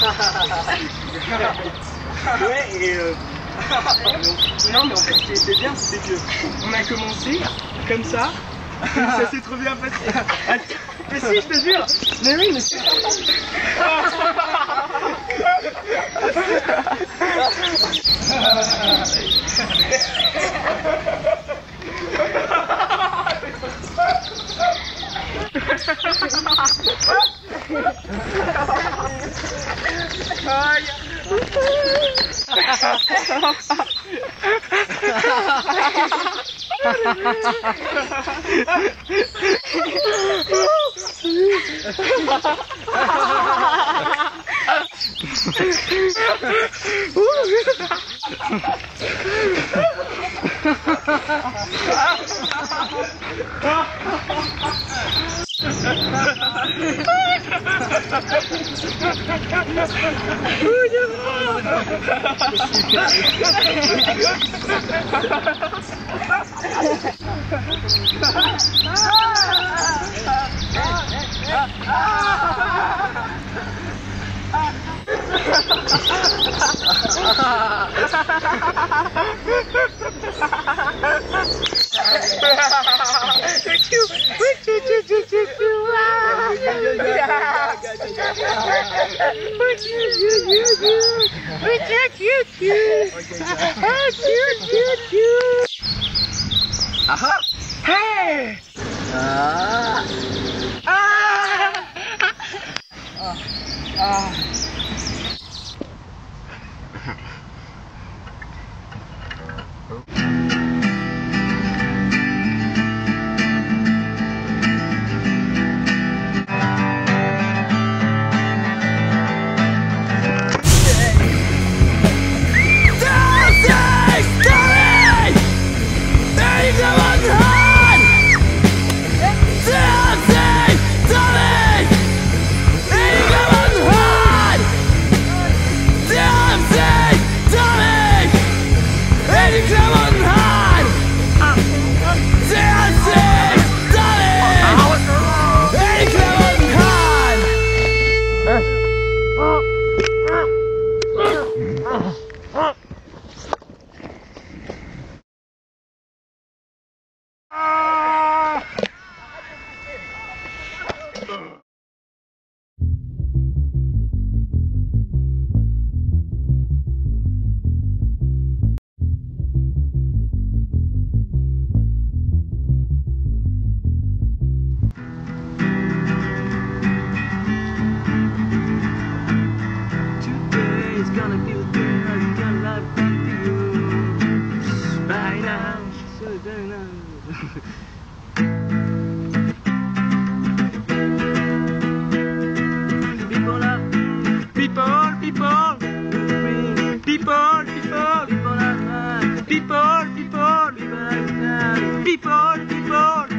Ouais, et non, mais en fait, ce qui était bien, c'est que on a commencé comme ça, et ça s'est trop bien passé. Mais si, je te jure. Mais oui, mais si. Aha! Hey! Ah! Ah! Ah! Gonna be the thing that's gonna live back to you right now, so very nice. People up, people up, people up, people up, people, people, people, people.